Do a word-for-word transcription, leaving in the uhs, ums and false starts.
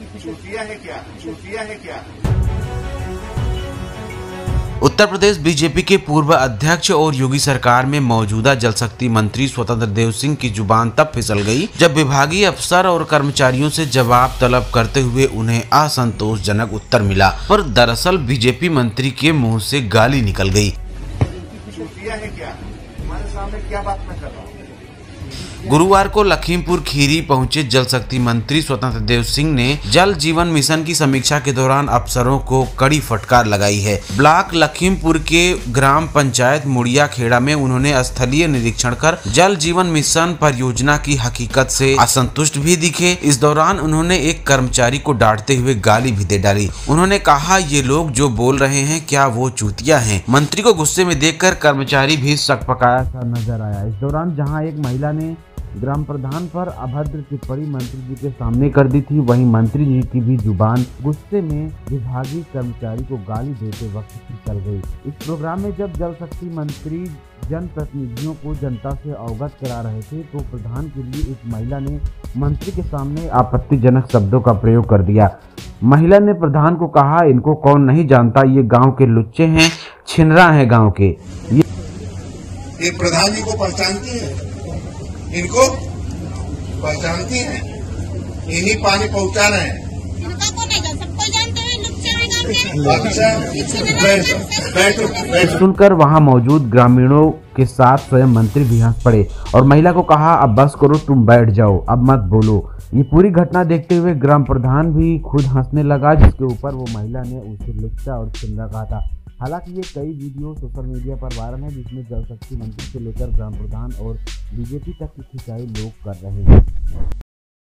चूतिया है क्या? चूतिया है क्या? उत्तर प्रदेश बीजेपी के पूर्व अध्यक्ष और योगी सरकार में मौजूदा जल शक्ति मंत्री स्वतंत्र देव सिंह की जुबान तब फिसल गई जब विभागीय अफसर और कर्मचारियों से जवाब तलब करते हुए उन्हें असंतोषजनक उत्तर मिला, पर दरअसल बीजेपी मंत्री के मुंह से गाली निकल गई। चूतिया है क्या? तुम्हारे सामने क्या बात मैं कर रहा हूँ? गुरुवार को लखीमपुर खीरी पहुंचे जल शक्ति मंत्री स्वतंत्र देव सिंह ने जल जीवन मिशन की समीक्षा के दौरान अफसरों को कड़ी फटकार लगाई है। ब्लॉक लखीमपुर के ग्राम पंचायत मुड़िया खेड़ा में उन्होंने स्थलीय निरीक्षण कर जल जीवन मिशन परियोजना की हकीकत से असंतुष्ट भी दिखे। इस दौरान उन्होंने एक कर्मचारी को डांटते हुए गाली भी दे डाली। उन्होंने कहा, ये लोग जो बोल रहे हैं क्या वो चूतिया हैं? मंत्री को गुस्से में देखकर कर्मचारी भी सकपकाया सा नजर आया। इस दौरान जहां एक महिला ने ग्राम प्रधान पर अभद्र टिप्पणी मंत्री जी के सामने कर दी थी, वहीं मंत्री जी की भी जुबान गुस्से में विभागीय कर्मचारी को गाली देते वक्त फिसल गई। इस प्रोग्राम में जब जल शक्ति मंत्री जनप्रतिनिधियों को जनता से अवगत करा रहे थे तो प्रधान के लिए एक महिला ने मंत्री के सामने आपत्तिजनक शब्दों का प्रयोग कर दिया। महिला ने प्रधान को कहा, इनको कौन नहीं जानता, ये गाँव के लुच्चे हैं, छिनरा है गाँव के। ये, ये प्रधान जी को पहचानती है, इनको पहचानती हैं, इन्हीं पानी पहुंचा रहे हैं। सुनकर वहां मौजूद ग्रामीणों के साथ स्वयं मंत्री भी हंस पड़े और महिला को कहा, अब बस करो, तुम बैठ जाओ, अब मत बोलो। ये पूरी घटना देखते हुए ग्राम प्रधान भी खुद हंसने लगा, जिसके ऊपर वो महिला ने उसे लुच्चा और छिनरा कहा था। हालांकि ये कई वीडियो सोशल मीडिया पर वायरल है जिसमें जल शक्ति मंत्री से लेकर ग्राम प्रधान और बीजेपी तक की खिंचाई लोग कर रहे हैं।